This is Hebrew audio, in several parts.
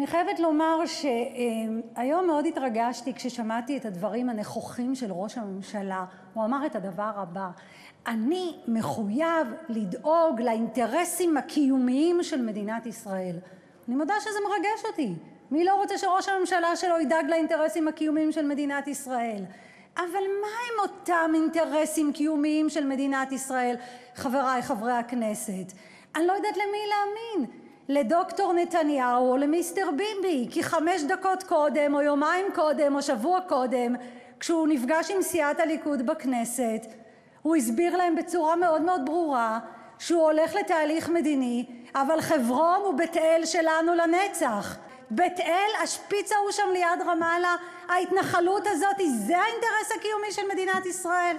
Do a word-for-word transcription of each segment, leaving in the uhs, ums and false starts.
אני חייבת לומר שהיום מאוד התרגשתי כששמעתי את הדברים הנכוחים של ראש הממשלה. הוא אמר את הדבר הבא: אני מחויב לדאוג לאינטרסים הקיומיים של מדינת ישראל. אני מודה שזה מרגש אותי. מי לא רוצה שראש הממשלה שלו ידאג לאינטרסים הקיומיים של מדינת ישראל? אבל מה הם אותם אינטרסים קיומיים של מדינת ישראל, חבריי חברי הכנסת? אני לא יודעת למי להאמין, לדוקטור נתניהו או למיסטר ביבי, כי חמש דקות קודם או יומיים קודם או שבוע קודם, כשהוא נפגש עם סיעת הליכוד בכנסת, הוא הסביר להם בצורה מאוד מאוד ברורה שהוא הולך לתהליך מדיני, אבל חברון ובית אל שלנו לנצח. בית אל, השפיץ ההוא שם ליד רמאללה, ההתנחלות הזאת, זה האינטרס הקיומי של מדינת ישראל.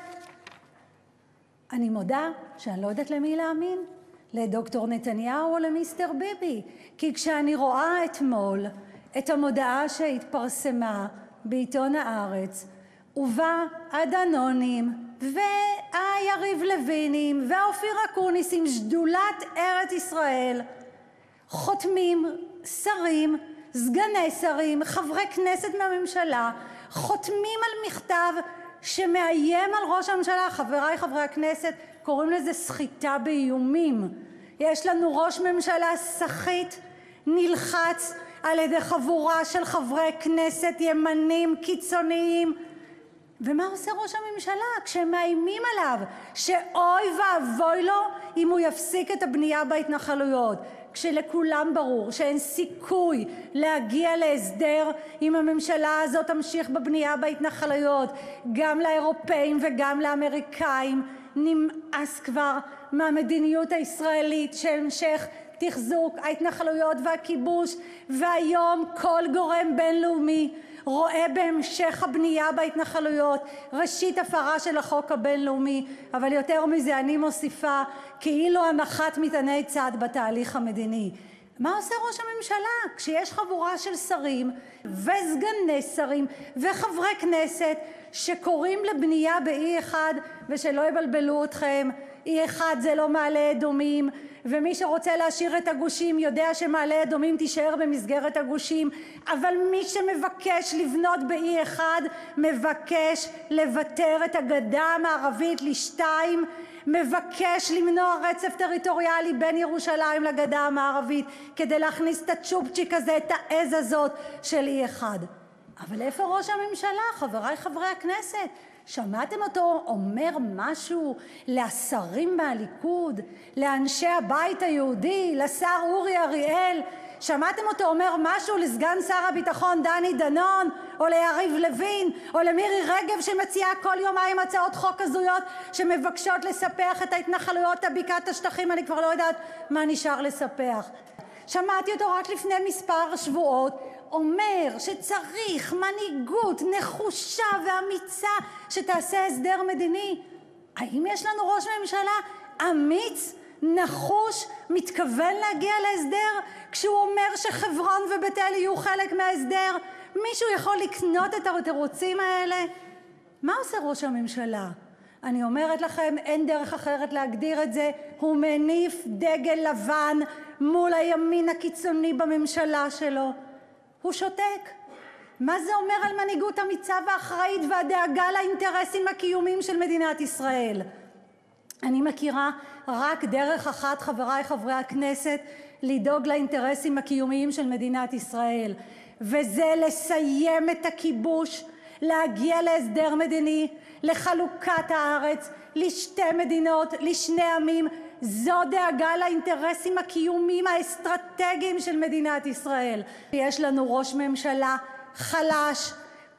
אני מודה שאני לא יודעת למי להאמין, לדוקטור נתניהו או למיסטר ביבי, כי כשאני רואה אתמול את המודעה שהתפרסמה בעיתון הארץ, ובה הדנונים והיריב לוינים והאופיר אקוניסים, שדולת ארץ ישראל, חותמים שרים, סגני שרים, חברי כנסת מהממשלה, חותמים על מכתב שמאיים על ראש הממשלה. חבריי חברי הכנסת, קוראים לזה סחיטה באיומים. יש לנו ראש ממשלה סחיט, נלחץ על ידי חבורה של חברי כנסת ימנים קיצוניים. ומה עושה ראש הממשלה כשהם מאיימים עליו? שאוי ואבוי לו אם הוא יפסיק את הבנייה בהתנחלויות, כשלכולם ברור שאין סיכוי להגיע להסדר אם הממשלה הזאת תמשיך בבנייה בהתנחלויות. גם לאירופאים וגם לאמריקאים נמאס כבר מהמדיניות הישראלית שהמשך תחזוק ההתנחלויות והכיבוש, והיום כל גורם בינלאומי רואה בהמשך הבנייה בהתנחלויות ראשית הפרה של החוק הבינלאומי, אבל יותר מזה אני מוסיפה כאילו הנחת מטעני צד בתהליך המדיני. מה עושה ראש הממשלה כשיש חבורה של שרים וסגני שרים וחברי כנסת שקוראים לבנייה באי אחד? ושלא יבלבלו אתכם, אי אחד זה לא מעלה אדומים, ומי שרוצה להשאיר את הגושים יודע שמעלה אדומים תישאר במסגרת הגושים, אבל מי שמבקש לבנות באי אחד מבקש לוותר את הגדה המערבית לשתיים, מבקש למנוע רצף טריטוריאלי בין ירושלים לגדה המערבית כדי להכניס את הצ'ופצ'יק הזה, את העז הזאת של אי אחד. אבל איפה ראש הממשלה, חבריי חברי הכנסת? שמעתם אותו אומר משהו לשרים מהליכוד, לאנשי הבית היהודי, לשר אורי אריאל? שמעתם אותו אומר משהו לסגן שר הביטחון דני דנון, או ליריב לוין, או למירי רגב שמציעה כל יומיים הצעות חוק הזויות שמבקשות לספח את ההתנחלויות, הבקעת השטחים? אני כבר לא יודעת מה נשאר לספח. שמעתי אותו רק לפני מספר שבועות אומר שצריך מנהיגות נחושה ואמיצה שתעשה הסדר מדיני. האם יש לנו ראש ממשלה אמיץ, נחוש, מתכוון להגיע להסדר כשהוא אומר שחברון ובית אל יהיו חלק מההסדר? מישהו יכול לקנות את התירוצים האלה? מה עושה ראש הממשלה? אני אומרת לכם, אין דרך אחרת להגדיר את זה. הוא מניף דגל לבן מול הימין הקיצוני בממשלה שלו. הוא שותק. מה זה אומר על מנהיגות אמיצה ואחראית והדאגה לאינטרסים הקיומיים של מדינת ישראל? אני מכירה רק דרך אחת, חבריי חברי הכנסת, לדאוג לאינטרסים הקיומיים של מדינת ישראל, וזה לסיים את הכיבוש, להגיע להסדר מדיני, לחלוקת הארץ, לשתי מדינות, לשני עמים. זו דאגה לאינטרסים הקיומיים האסטרטגיים של מדינת ישראל. יש לנו ראש ממשלה חלש,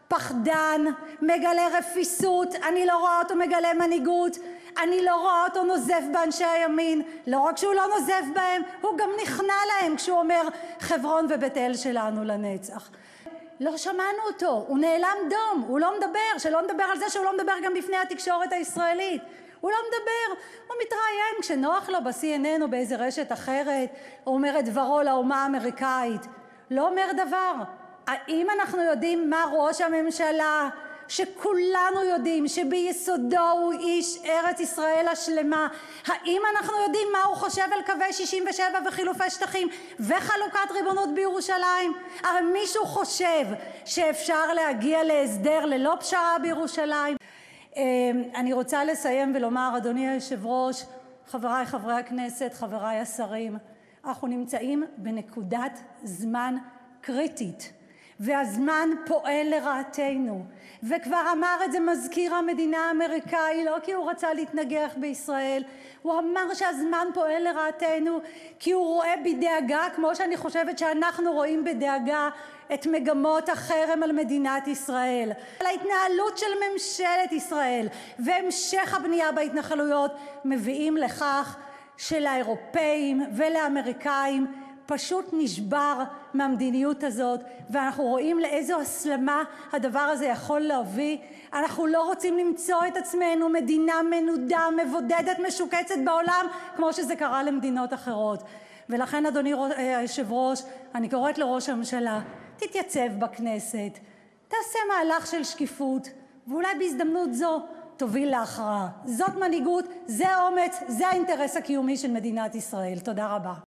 פחדן, מגלה רפיסות. אני לא רואה אותו מגלה מנהיגות, אני לא רואה אותו נוזף באנשי הימין. לא רק שהוא לא נוזף בהם, הוא גם נכנע להם כשהוא אומר חברון ובית אל שלנו לנצח. לא שמענו אותו, הוא נעלם דום, הוא לא מדבר. שלא נדבר על זה שהוא לא מדבר גם בפני התקשורת הישראלית. הוא לא מדבר, הוא מתראיין כשנוח לו ב-סי אן אן או באיזה רשת אחרת, הוא אומר את דברו לאומה האמריקאית. לא אומר דבר. האם אנחנו יודעים מה ראש הממשלה שכולנו יודעים שביסודו הוא איש ארץ ישראל השלמה, האם אנחנו יודעים מה הוא חושב על קווי שישים ושבע וחילופי שטחים וחלוקת ריבונות בירושלים? הרי מישהו חושב שאפשר להגיע להסדר ללא פשרה בירושלים? אני רוצה לסיים ולומר, אדוני היושב-ראש, חברי חברי הכנסת, חברי השרים, אנחנו נמצאים בנקודת זמן קריטית, והזמן פועל לרעתנו, וכבר אמר את זה מזכיר המדינה האמריקאי, לא כי הוא רצה להתנגח בישראל, הוא אמר שהזמן פועל לרעתנו כי הוא רואה בדאגה, כמו שאני חושבת שאנחנו רואים בדאגה, את מגמות החרם על מדינת ישראל, על ההתנהלות של ממשלת ישראל והמשך הבנייה בהתנחלויות, מביאים לכך שלאירופאים ולאמריקאים פשוט נשבר מהמדיניות הזאת, ואנחנו רואים לאיזו הסלמה הדבר הזה יכול להביא. אנחנו לא רוצים למצוא את עצמנו מדינה מנודה, מבודדת, משוקצת בעולם, כמו שזה קרה למדינות אחרות. ולכן, אדוני היושב-ראש, אני קוראת לראש הממשלה, תתייצב בכנסת, תעשה מהלך של שקיפות, ואולי בהזדמנות זו תוביל להכרעה. זאת מנהיגות, זה אומץ, זה האינטרס הקיומי של מדינת ישראל. תודה רבה.